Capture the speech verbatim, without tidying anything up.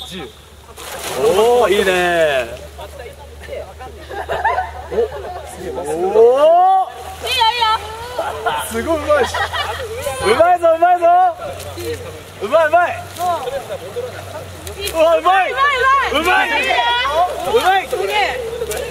じゅう。おお、いいね。おお。いいよいいよ。すごいうまいし。うまいぞうまいぞ。うまいうまい。うわうまいうまいうまいうまい。うまい。すげえ。